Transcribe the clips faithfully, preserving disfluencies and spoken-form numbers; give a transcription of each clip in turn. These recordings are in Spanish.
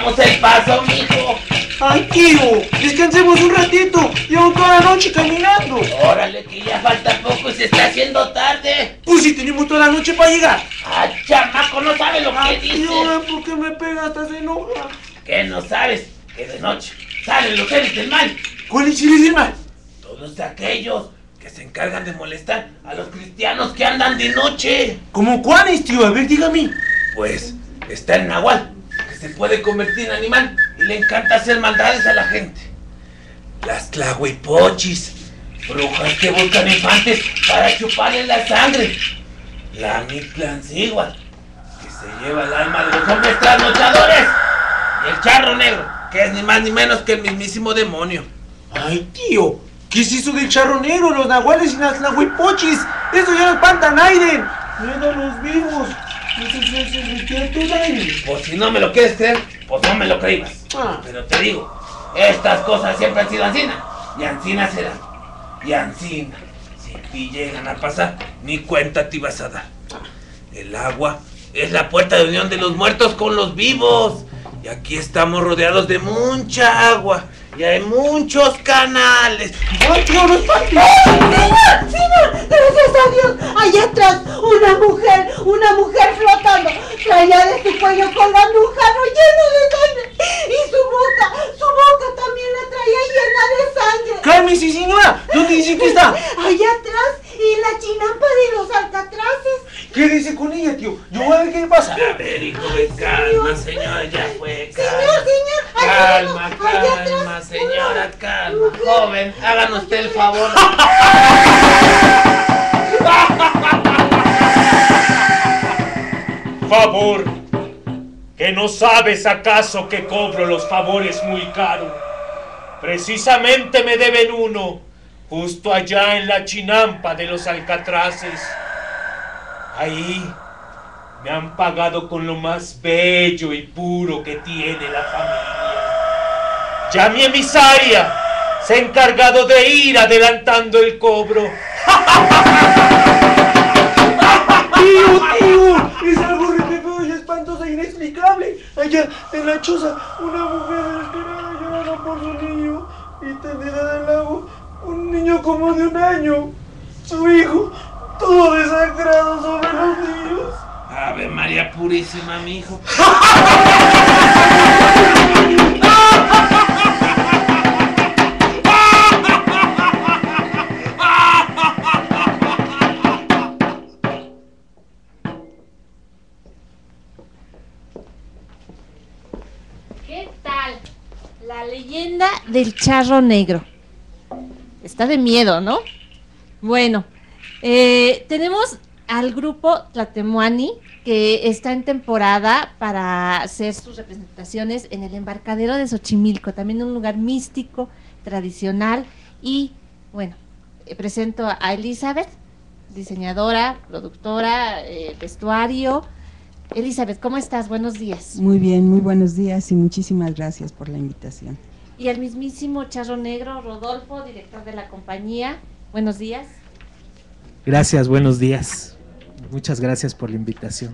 damos el paso, mijo. Ay, tío, descansemos un ratito. Llevo toda la noche caminando. Órale, que ya falta poco y se está haciendo tarde. Pues si tenemos toda la noche para llegar. Ah, chamaco, no sabes lo que Ay, dices. tío, ¿por qué me pega? Hasta se enoja. ¿Qué no sabes? Que de noche salen los seres del mal. ¿Cuáles seres del mal? Todos aquellos que se encargan de molestar a los cristianos que andan de noche. ¿Cómo cuáles, tío? A ver, dígame. Pues está el nahual, que se puede convertir en animal y le encanta hacer maldades a la gente. Las tlahuipochis, brujas que buscan infantes para chuparle la sangre. La Mictlanzíhuatl, que se lleva el alma de los hombres trasnochadores. Y el charro negro, que es ni más ni menos que el mismísimo demonio. Ay, tío, ¿qué es eso del charro negro, los nahuales y las tlahuipochis? Eso ya no espantan aire. Miedo a los vivos. Eso es el secreto, Dani. Pues si no me lo quieres creer, pues no me lo creías. Ah. Pero te digo, estas cosas siempre han sido ancina. Y ancina serán. Y ancina. Si te llegan a pasar, ni cuenta te ibas a dar. El agua es la puerta de unión de los muertos con los vivos. Y aquí estamos rodeados de mucha agua. Y hay muchos canales. ¡Ay, tío, no espantes! ¡Señor! ¡Señor! ¡Gracias a Dios! Allá atrás, una mujer, una mujer flotando. Traía de su cuello colgando un jarro lleno de sangre. Y su boca, su boca también la traía llena de sangre. ¡Cálmese, señora! ¿Dónde dice que está? Allá atrás, en la chinampa de los alcatraces. ¿Qué dice con ella, tío? Yo voy a ver qué le pasa. A ver, hijo, de calma, señora, ya fue. Calma. Señor, señor, Calma, allá, allá atrás. calma, señora, calma. Joven, háganos usted el favor. Favor, ¿que no sabes acaso que cobro los favores muy caro? Precisamente me deben uno, justo allá en la chinampa de los alcatraces. Ahí me han pagado con lo más bello y puro que tiene la familia. Ya mi emisaria se ha encargado de ir adelantando el cobro. ¡Tío, tío! Es algo re feo y espantoso e inexplicable. Allá en la choza, una mujer desesperada llorando por su niño y tendida del lago, un niño como de un año. Su hijo, todo desangrado sobre los niños. Ave María Purísima, mi hijo. ¿Qué tal? La leyenda del charro negro. Está de miedo, ¿no? Bueno, eh, tenemos al grupo Tlatemuani, que está en temporada para hacer sus representaciones en el embarcadero de Xochimilco, también un lugar místico, tradicional. Y bueno, eh, presento a Elizabeth, diseñadora, productora, eh, vestuario. Elizabeth, ¿cómo estás? Buenos días. Muy bien, muy buenos días y muchísimas gracias por la invitación. Y al mismísimo charro negro, Rodolfo, director de la compañía. Buenos días. Gracias, buenos días. Muchas gracias por la invitación.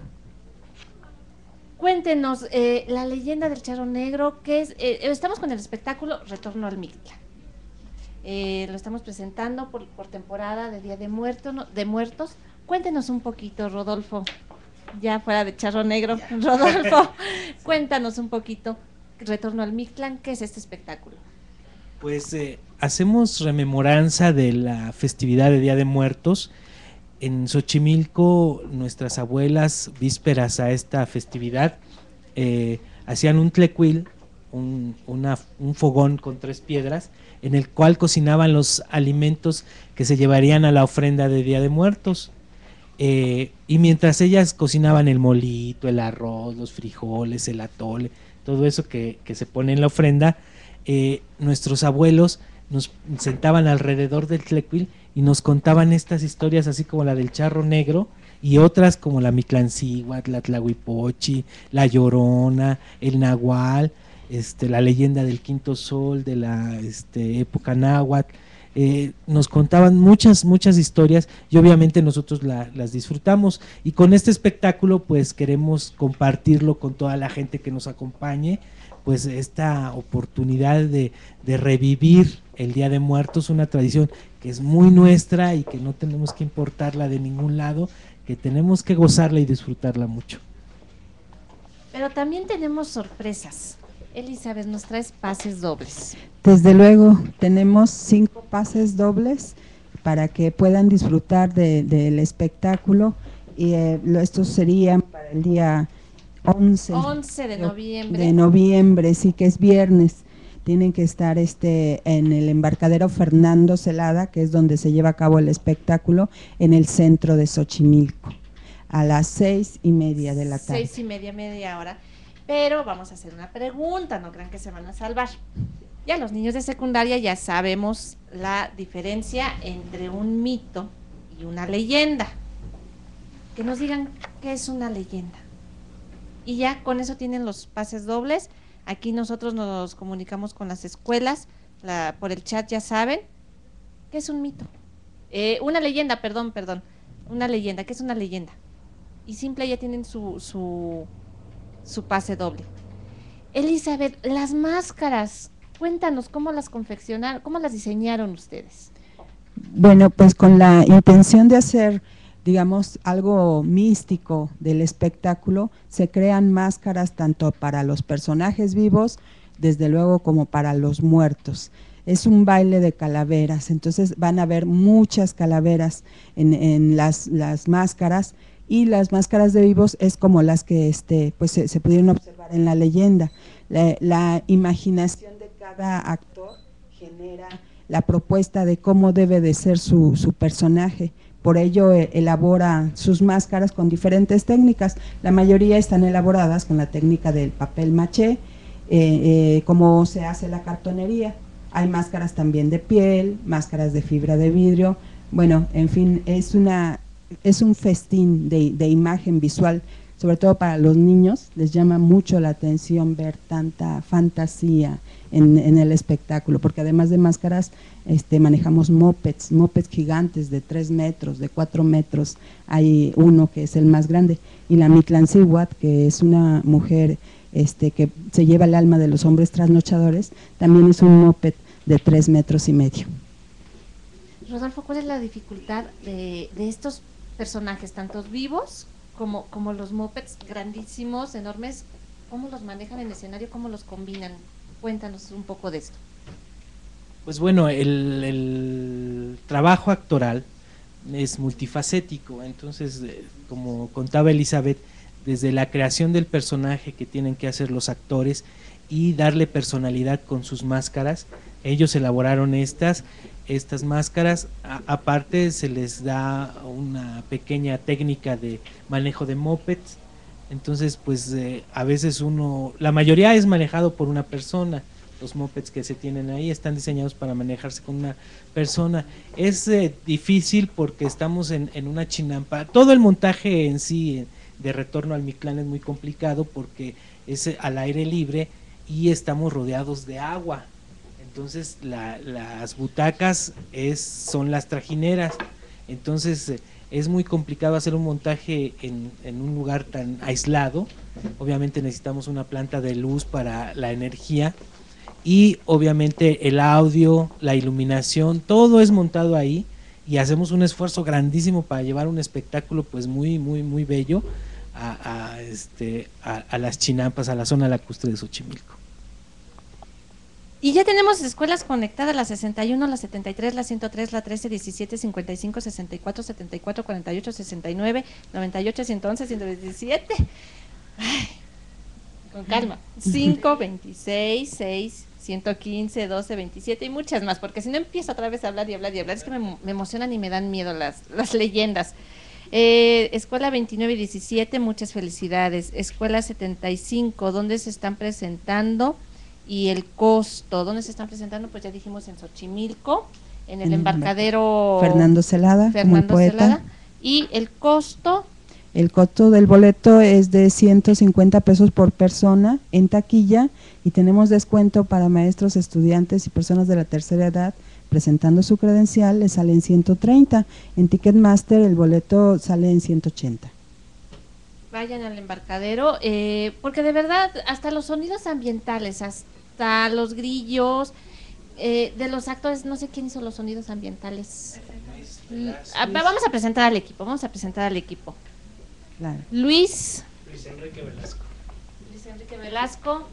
Cuéntenos, eh, la leyenda del charro negro, ¿qué es? Eh, estamos con el espectáculo Retorno al Mictlán. Eh, lo estamos presentando por, por temporada de Día de, Muerto, no, de Muertos. Cuéntenos un poquito, Rodolfo, ya fuera de charro negro. Rodolfo, cuéntanos un poquito, Retorno al Mictlán, ¿qué es este espectáculo? Pues eh, hacemos rememoranza de la festividad de Día de Muertos. En Xochimilco, nuestras abuelas, vísperas a esta festividad, eh, hacían un tlecuil, un, una, un fogón con tres piedras, en el cual cocinaban los alimentos que se llevarían a la ofrenda de Día de Muertos. Eh, y mientras ellas cocinaban el molito, el arroz, los frijoles, el atole, todo eso que, que se pone en la ofrenda, eh, nuestros abuelos nos sentaban alrededor del tlecuil y nos contaban estas historias, así como la del charro negro y otras como la Mictlanzíhuatl, la Tlahuipochi, la Llorona, el Nahual, este, la leyenda del quinto sol de la este, época náhuatl. Eh, nos contaban muchas, muchas historias y obviamente nosotros la, las disfrutamos, y con este espectáculo pues queremos compartirlo con toda la gente que nos acompañe pues esta oportunidad de, de revivir el Día de Muertos, una tradición que es muy nuestra y que no tenemos que importarla de ningún lado, que tenemos que gozarla y disfrutarla mucho. Pero también tenemos sorpresas. Elizabeth, nos traes pases dobles. Desde luego, tenemos cinco pases dobles para que puedan disfrutar de, del espectáculo, y eh, lo- estos serían para el día once once de noviembre. de noviembre, sí, que es viernes. Tienen que estar este en el embarcadero Fernando Celada, que es donde se lleva a cabo el espectáculo, en el centro de Xochimilco, a las seis y media de la tarde. Seis y media, media hora. Pero vamos a hacer una pregunta, no crean que se van a salvar. Ya los niños de secundaria ya sabemos la diferencia entre un mito y una leyenda. Que nos digan qué es una leyenda. Y ya con eso tienen los pases dobles. Aquí nosotros nos comunicamos con las escuelas, la, por el chat ya saben. ¿Qué es un mito? Eh, una leyenda, perdón, perdón. Una leyenda, ¿qué es una leyenda? Y simple ya tienen su, su, su pase doble. Elizabeth, las máscaras, cuéntanos cómo las confeccionaron, cómo las diseñaron ustedes. Bueno, pues con la intención de hacer, digamos, algo místico del espectáculo, se crean máscaras tanto para los personajes vivos, desde luego, como para los muertos. Es un baile de calaveras, entonces van a haber muchas calaveras en, en las, las máscaras, y las máscaras de vivos es como las que este, pues se, se pudieron observar en la leyenda. La, la imaginación de cada actor genera la propuesta de cómo debe de ser su, su personaje. Por ello eh, elabora sus máscaras con diferentes técnicas. La mayoría están elaboradas con la técnica del papel maché, eh, eh, como se hace la cartonería. Hay máscaras también de piel, máscaras de fibra de vidrio. Bueno, en fin, es una es un festín de, de imagen visual, sobre todo para los niños. Les llama mucho la atención ver tanta fantasía en, en el espectáculo, porque además de máscaras este, manejamos mopeds, mopeds gigantes de tres metros, de cuatro metros, hay uno que es el más grande, y la Mitlancihuatl, que es una mujer este, que se lleva el alma de los hombres trasnochadores, también es un moped de tres metros y medio. Rodolfo, ¿cuál es la dificultad de, de estos personajes, tantos vivos como, como los mopeds grandísimos, enormes? ¿Cómo los manejan en escenario? ¿Cómo los combinan? Cuéntanos un poco de esto. Pues bueno, el, el trabajo actoral es multifacético, entonces, eh, como contaba Elizabeth, desde la creación del personaje que tienen que hacer los actores y darle personalidad con sus máscaras, ellos elaboraron estas, estas máscaras, a, aparte se les da una pequeña técnica de manejo de mopeds. Entonces, pues eh, a veces uno, la mayoría es manejado por una persona. Los mopeds que se tienen ahí están diseñados para manejarse con una persona. Es eh, difícil porque estamos en, en una chinampa. Todo el montaje en sí eh, de Retorno al Mictlán es muy complicado porque es eh, al aire libre y estamos rodeados de agua. Entonces la, las butacas es, son las trajineras. Entonces eh, es muy complicado hacer un montaje en, en un lugar tan aislado. Obviamente necesitamos una planta de luz para la energía y obviamente el audio, la iluminación, todo es montado ahí y hacemos un esfuerzo grandísimo para llevar un espectáculo pues muy muy muy bello a, a, este, a, a las chinampas, a la zona lacustre de Xochimilco. Y ya tenemos escuelas conectadas, la sesenta y uno, la setenta y tres, la ciento tres, la trece, diecisiete, cincuenta y cinco, sesenta y cuatro, setenta y cuatro, cuarenta y ocho, sesenta y nueve, noventa y ocho, ciento once, ciento veintisiete. Ay, con calma. cinco, veintiséis, seis, ciento quince, doce, veintisiete y muchas más, porque si no empiezo otra vez a hablar y hablar y hablar, es que me, me emocionan y me dan miedo las, las leyendas. Eh, Escuela veintinueve y diecisiete, muchas felicidades. Escuela setenta y cinco, ¿dónde se están presentando? Y el costo, ¿dónde se están presentando? Pues ya dijimos en Xochimilco, en el En embarcadero Fernando Celada, Fernando muy poeta. Celada. Y el costo, El costo del boleto es de ciento cincuenta pesos por persona en taquilla, y tenemos descuento para maestros, estudiantes y personas de la tercera edad presentando su credencial, le sale en ciento treinta. En Ticketmaster el boleto sale en ciento ochenta. vayan al embarcadero, eh, porque de verdad, hasta los sonidos ambientales, hasta los grillos, eh, de los actores, no sé quién hizo los sonidos ambientales. Ah, vamos a presentar al equipo, vamos a presentar al equipo. Claro. Luis. Luis Enrique Velasco. Luis Enrique Velasco.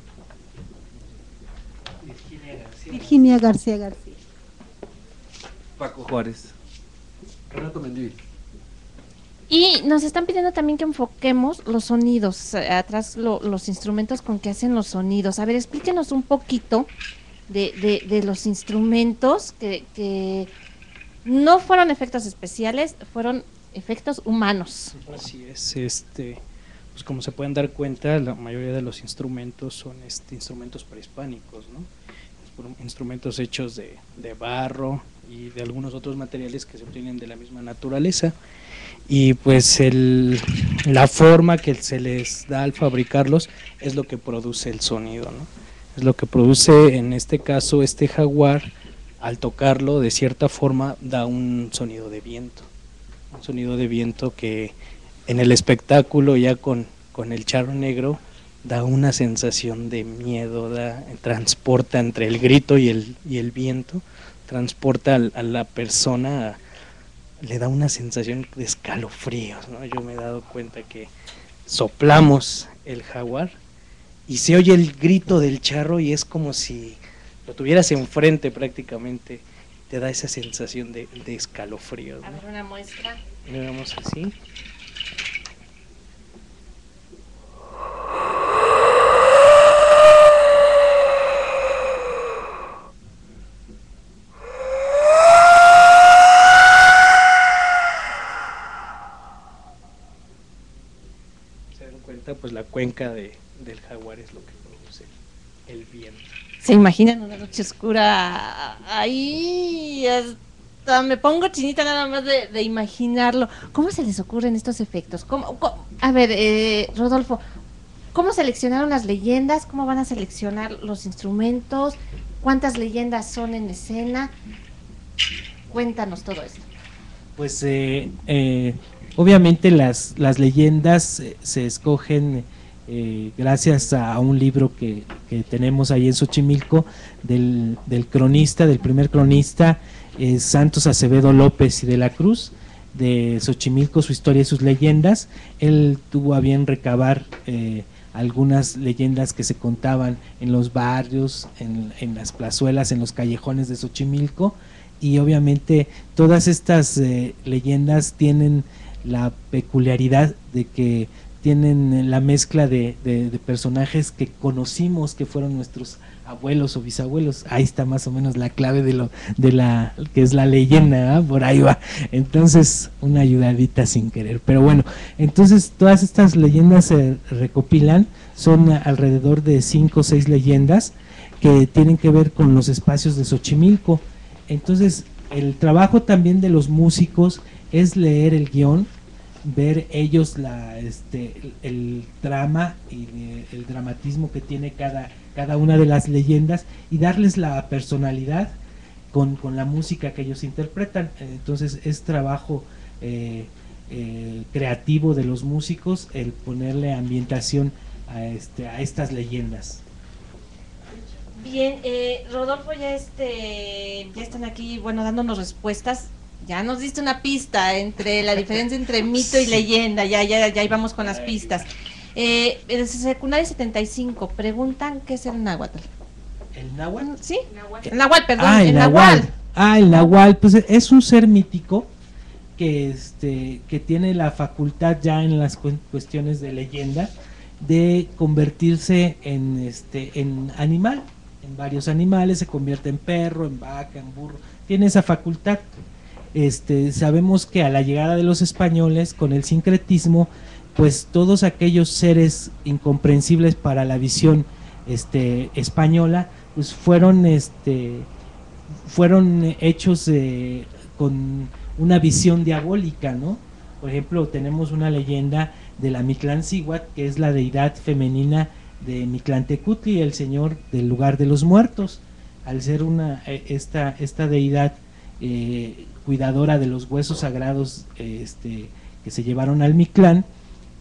Virginia García. Virginia García García. Paco Juárez. Renato Mendívil. Y nos están pidiendo también que enfoquemos los sonidos, eh, atrás lo- los instrumentos con que hacen los sonidos. A ver, explíquenos un poquito de, de, de los instrumentos que, que no fueron efectos especiales, fueron efectos humanos. Así es, este, pues como se pueden dar cuenta, la mayoría de los instrumentos son este, instrumentos prehispánicos, ¿no? Instrumentos hechos de, de barro y de algunos otros materiales que se obtienen de la misma naturaleza. Y pues el, la forma que se les da al fabricarlos es lo que produce el sonido, ¿no? Es lo que produce, en este caso, este jaguar, al tocarlo de cierta forma da un sonido de viento, un sonido de viento que en el espectáculo ya con, con el charro negro da una sensación de miedo, da, transporta entre el grito y el, y el viento, transporta a, a la persona, a, le da una sensación de escalofríos, ¿no? Yo me he dado cuenta que soplamos el jaguar y se oye el grito del charro y es como si lo tuvieras enfrente prácticamente, te da esa sensación de, de escalofríos, A ¿no? ver, una muestra. Le damos así. Se dan cuenta, pues la cuenca de, del jaguar es lo que produce el viento. ¿Se imaginan una noche oscura ahí? Hasta me pongo chinita nada más de, de imaginarlo. ¿Cómo se les ocurren estos efectos? ¿Cómo, cómo? A ver, eh, Rodolfo, ¿cómo seleccionaron las leyendas? ¿Cómo van a seleccionar los instrumentos? ¿Cuántas leyendas son en escena? Cuéntanos todo esto. Pues eh, eh, obviamente las, las leyendas eh, se escogen eh, gracias a un libro que, que tenemos ahí en Xochimilco del, del cronista, del primer cronista, eh, Santos Acevedo López y de la Cruz, de Xochimilco, su historia y sus leyendas. Él tuvo a bien recabar eh, algunas leyendas que se contaban en los barrios, en, en las plazuelas, en los callejones de Xochimilco, y obviamente todas estas eh, leyendas tienen la peculiaridad de que tienen la mezcla de, de, de personajes que conocimos, que fueron nuestros abuelos o bisabuelos. Ahí está más o menos la clave de lo de la que es la leyenda, ¿eh? Por ahí va. Entonces, una ayudadita sin querer. Pero bueno, entonces todas estas leyendas se recopilan, son alrededor de cinco o seis leyendas que tienen que ver con los espacios de Xochimilco. Entonces, el trabajo también de los músicos es leer el guión, ver ellos la este el, el drama y el, el dramatismo que tiene cada, cada una de las leyendas y darles la personalidad con, con la música que ellos interpretan. Entonces es trabajo eh, eh, creativo de los músicos el ponerle ambientación a, este, a estas leyendas. Bien, eh, Rodolfo, ya este, ya están aquí, bueno, dándonos respuestas. Ya nos diste una pista entre la diferencia entre mito y leyenda. Ya, ya, ya íbamos con las pistas. Eh, en secundaria setenta y cinco preguntan qué es el náhuatl. ¿El náhuatl? Sí, el náhuatl, perdón, Ah, el, el nahual. náhuatl. Ah, el nahual, pues es un ser mítico que este que tiene la facultad ya en las cu- cuestiones de leyenda de convertirse en este en animal, en varios animales, se convierte en perro, en vaca, en burro, tiene esa facultad. Este, sabemos que a la llegada de los españoles con el sincretismo, pues todos aquellos seres incomprensibles para la visión este española, pues fueron este fueron hechos eh, con una visión diabólica, ¿no? Por ejemplo, tenemos una leyenda de la Mictláncíhuatl, que es la deidad femenina de Mictlantecutli, el señor del lugar de los muertos. Al ser una eh, esta esta deidad eh, cuidadora de los huesos sagrados eh, este que se llevaron al Mictlán,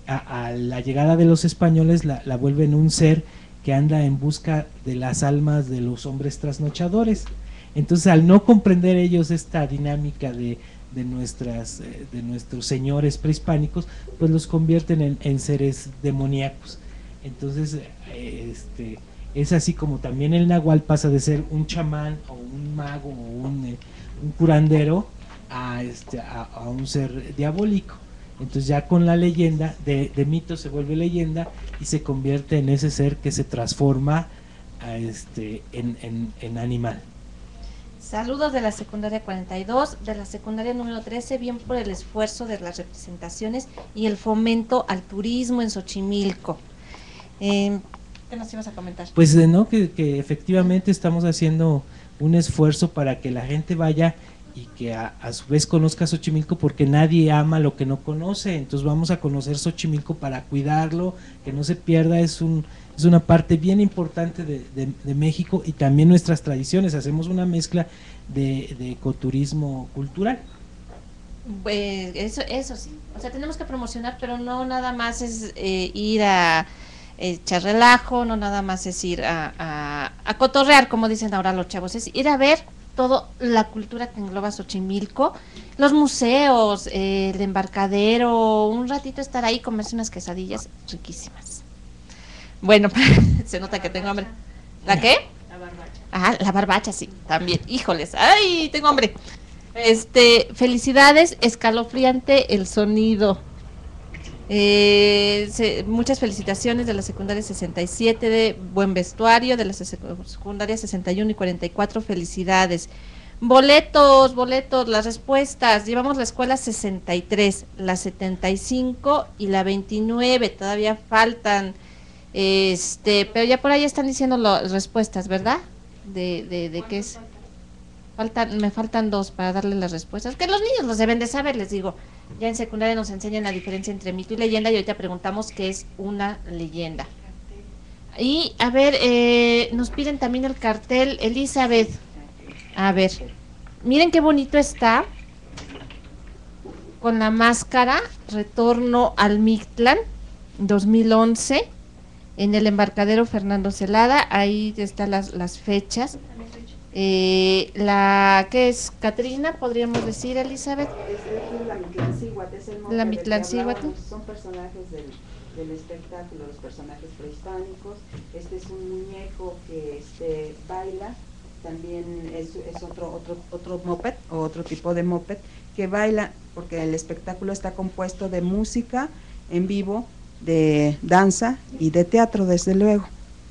a, a la llegada de los españoles la, la vuelven un ser que anda en busca de las almas de los hombres trasnochadores. Entonces, al no comprender ellos esta dinámica de, de, nuestras, de nuestros señores prehispánicos, pues los convierten en, en seres demoníacos. Entonces, este, es así como también el nahual pasa de ser un chamán o un mago o un, eh, un curandero a, este, a, a un ser diabólico. Entonces ya con la leyenda, de, de mito se vuelve leyenda y se convierte en ese ser que se transforma a este, en, en, en animal. Saludos de la secundaria cuarenta y dos, de la secundaria número trece, bien por el esfuerzo de las representaciones y el fomento al turismo en Xochimilco. Eh, ¿Qué nos ibas a comentar? Pues de no, que, que efectivamente estamos haciendo un esfuerzo para que la gente vaya y que a, a su vez conozca Xochimilco, porque nadie ama lo que no conoce. Entonces vamos a conocer Xochimilco para cuidarlo, que no se pierda. Es un es una parte bien importante de, de, de México, y también nuestras tradiciones. Hacemos una mezcla de, de ecoturismo cultural. Pues eso, eso sí, o sea, tenemos que promocionar, pero no nada más es eh, ir a echar relajo, no nada más es ir a, a, a cotorrear, como dicen ahora los chavos, es ir a ver toda la cultura que engloba Xochimilco, los museos, eh, el embarcadero, un ratito estar ahí, comerse unas quesadillas riquísimas. Bueno, se nota que tengo hambre. ¿La qué? La barbacha. Ah, la barbacha, sí, también. Híjoles, ay, tengo hambre. Este, felicidades, escalofriante el sonido. Eh, se, muchas felicitaciones de la secundaria sesenta y siete, de buen vestuario, de la secundaria sesenta y uno y cuarenta y cuatro, felicidades. Boletos, boletos, las respuestas. Llevamos la escuela sesenta y tres, la setenta y cinco y la veintinueve, todavía faltan. Este, pero ya por ahí están diciendo las respuestas, ¿verdad? De, de, de qué es. Faltan, me faltan dos para darle las respuestas, que los niños los deben de saber, les digo. Ya en secundaria nos enseñan la diferencia entre mito y leyenda, y ahorita preguntamos qué es una leyenda. Y a ver, eh, nos piden también el cartel, Elizabeth. A ver, miren qué bonito está, con la máscara, Retorno al Mictlán, dos mil once, en el embarcadero Fernando Celada. Ahí están las, las fechas. Eh, la que es Catrina, podríamos decir, Elizabeth. Es, es la Mictlancíhuatl, es el monte La del que Mictlancíhuatl. hablábamos. Son personajes del, del espectáculo, los personajes prehispánicos. Este es un muñeco que este, baila, también es, es otro, otro, otro moped o otro tipo de moped que baila, porque el espectáculo está compuesto de música en vivo, de danza y de teatro, desde luego.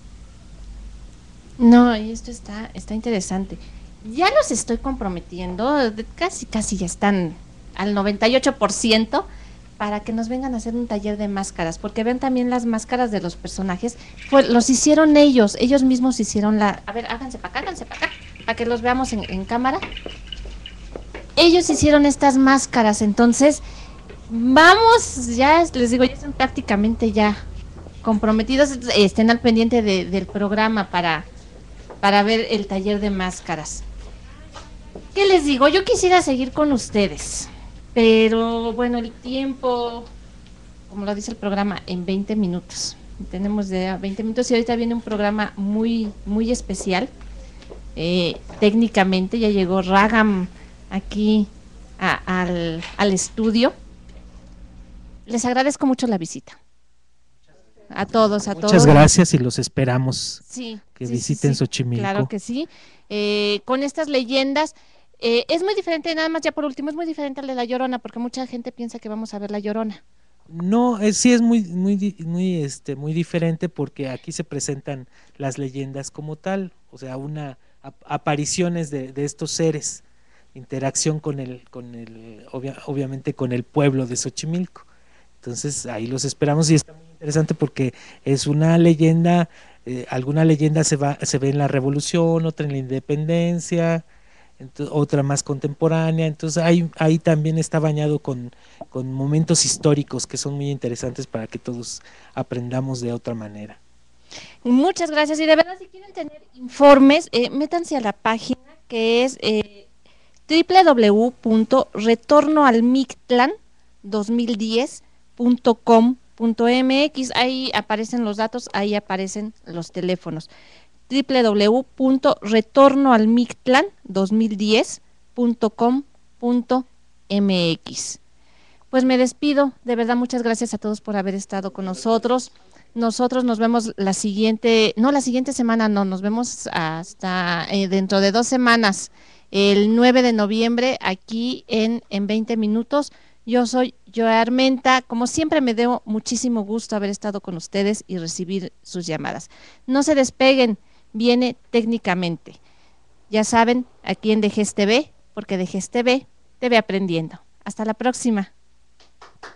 No, y esto está, está interesante. Ya los estoy comprometiendo, de- casi, casi ya están al noventa y ocho por ciento para que nos vengan a hacer un taller de máscaras, porque ven también las máscaras de los personajes, fue, los hicieron ellos, ellos mismos hicieron la... A ver, háganse para acá, háganse para acá, para que los veamos en, en cámara. Ellos hicieron estas máscaras, entonces vamos, ya les digo, ya están prácticamente ya comprometidos, estén al pendiente de- del programa para... para ver el taller de máscaras. ¿Qué les digo? Yo quisiera seguir con ustedes, pero bueno, el tiempo, como lo dice el programa, en veinte minutos. Tenemos de veinte minutos y ahorita viene un programa muy, muy especial. Eh, técnicamente ya llegó Ragam aquí a- al, al estudio. Les agradezco mucho la visita. A todos, a todos. Muchas gracias y los esperamos. Sí, que sí, visiten sí, sí, Xochimilco. claro que sí. Eh, con estas leyendas, eh, es muy diferente, nada más ya por último, es muy diferente al de La Llorona, porque mucha gente piensa que vamos a ver La Llorona. No, es, sí es muy, muy, di- muy, este, muy diferente, porque aquí se presentan las leyendas como tal, o sea, una ap- apariciones de, de estos seres, interacción con el, con el, obvia- obviamente con el pueblo de Xochimilco. Entonces ahí los esperamos y está muy interesante porque es una leyenda, eh, alguna leyenda se va, se ve en la Revolución, otra en la Independencia, ento- otra más contemporánea, entonces ahí, ahí también está bañado con, con momentos históricos que son muy interesantes para que todos aprendamos de otra manera. Muchas gracias. Y de verdad, si quieren tener informes, eh, métanse a la página que es eh, doble u doble u doble u punto retorno al mictlán dos mil diez punto com punto m x, ahí aparecen los datos, ahí aparecen los teléfonos. doble u doble u doble u punto retorno al mictlán dos mil diez punto com punto m x. Pues me despido, de verdad muchas gracias a todos por haber estado con nosotros. Nosotros nos vemos la siguiente, no la siguiente semana, no, nos vemos hasta eh, dentro de dos semanas, el nueve de noviembre, aquí en, en veinte minutos. Yo soy Joe Armenta, como siempre me dio muchísimo gusto haber estado con ustedes y recibir sus llamadas. No se despeguen, viene técnicamente. Ya saben, aquí en D G E S T V, porque D G E S T V te ve aprendiendo. Hasta la próxima.